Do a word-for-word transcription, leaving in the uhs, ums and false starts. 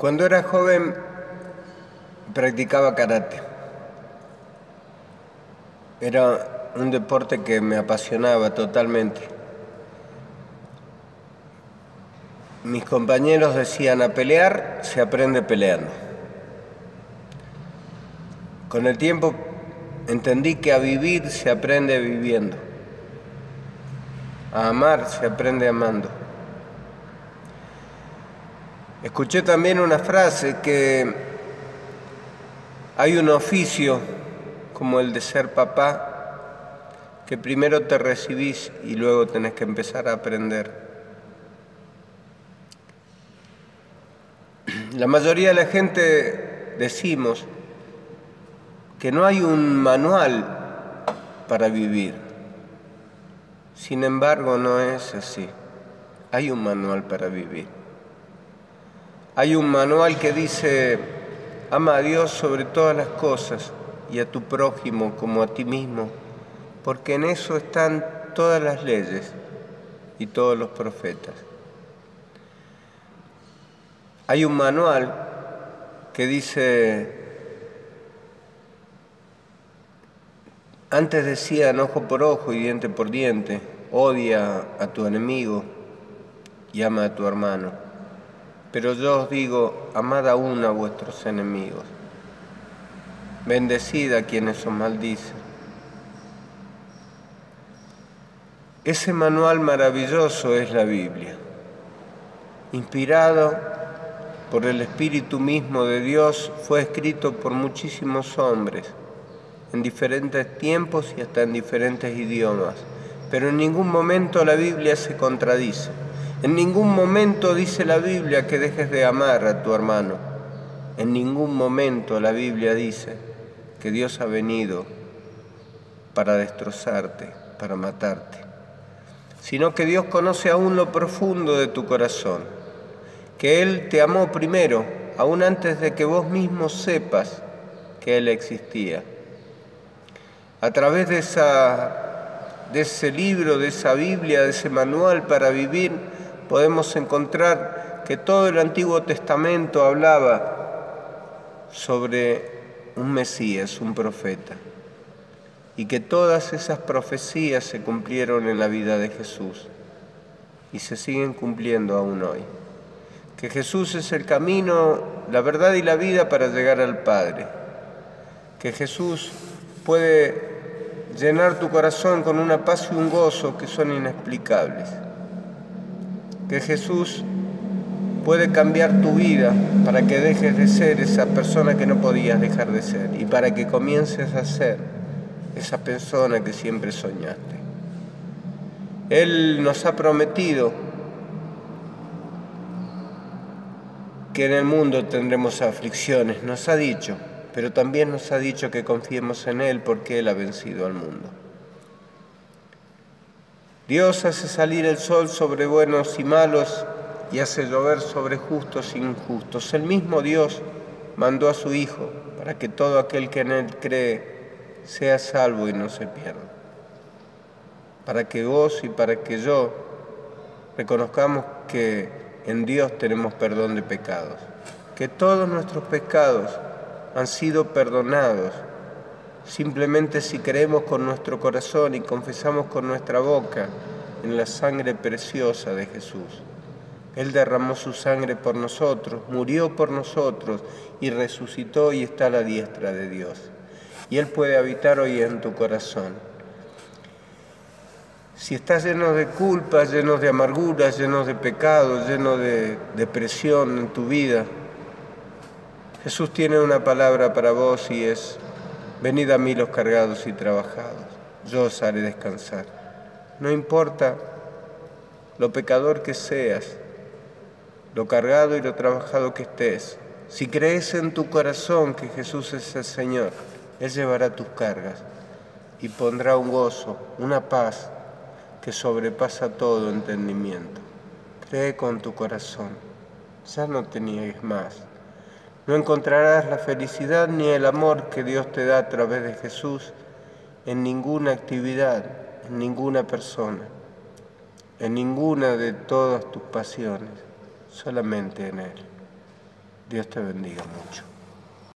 Cuando era joven practicaba karate. Era un deporte que me apasionaba totalmente. Mis compañeros decían, a pelear se aprende peleando. Con el tiempo entendí que a vivir se aprende viviendo. A amar se aprende amando. Escuché también una frase que hay un oficio como el de ser papá, que primero te recibís y luego tenés que empezar a aprender. La mayoría de la gente decimos que no hay un manual para vivir. Sin embargo, no es así. Hay un manual para vivir. Hay un manual que dice, ama a Dios sobre todas las cosas y a tu prójimo como a ti mismo, porque en eso están todas las leyes y todos los profetas. Hay un manual que dice, antes decían ojo por ojo y diente por diente, odia a tu enemigo y ama a tu hermano. Pero yo os digo, amad aún a vuestros enemigos, bendecid a quienes os maldicen. Ese manual maravilloso es la Biblia, inspirado por el Espíritu mismo de Dios, fue escrito por muchísimos hombres, en diferentes tiempos y hasta en diferentes idiomas, pero en ningún momento la Biblia se contradice. En ningún momento dice la Biblia que dejes de amar a tu hermano. En ningún momento la Biblia dice que Dios ha venido para destrozarte, para matarte, sino que Dios conoce aún lo profundo de tu corazón, que Él te amó primero, aún antes de que vos mismo sepas que Él existía. A través de, esa, de ese libro, de esa Biblia, de ese manual para vivir, podemos encontrar que todo el Antiguo Testamento hablaba sobre un Mesías, un profeta, y que todas esas profecías se cumplieron en la vida de Jesús y se siguen cumpliendo aún hoy. Que Jesús es el camino, la verdad y la vida para llegar al Padre. Que Jesús puede llenar tu corazón con una paz y un gozo que son inexplicables. Que Jesús puede cambiar tu vida para que dejes de ser esa persona que no podías dejar de ser y para que comiences a ser esa persona que siempre soñaste. Él nos ha prometido que en el mundo tendremos aflicciones, nos ha dicho, pero también nos ha dicho que confiemos en Él porque Él ha vencido al mundo. Dios hace salir el sol sobre buenos y malos y hace llover sobre justos e injustos. El mismo Dios mandó a su Hijo para que todo aquel que en Él cree sea salvo y no se pierda. Para que vos y para que yo reconozcamos que en Dios tenemos perdón de pecados, que todos nuestros pecados han sido perdonados simplemente si creemos con nuestro corazón y confesamos con nuestra boca en la sangre preciosa de Jesús. Él derramó su sangre por nosotros, murió por nosotros y resucitó y está a la diestra de Dios. Y Él puede habitar hoy en tu corazón. Si estás lleno de culpas, lleno de amarguras, lleno de pecados, lleno de depresión en tu vida, Jesús tiene una palabra para vos y es: venid a mí los cargados y trabajados, yo os haré descansar. No importa lo pecador que seas, lo cargado y lo trabajado que estés, si crees en tu corazón que Jesús es el Señor, Él llevará tus cargas y pondrá un gozo, una paz que sobrepasa todo entendimiento. Cree con tu corazón, ya no te niegues más. No encontrarás la felicidad ni el amor que Dios te da a través de Jesús en ninguna actividad, en ninguna persona, en ninguna de todas tus pasiones, solamente en Él. Dios te bendiga mucho.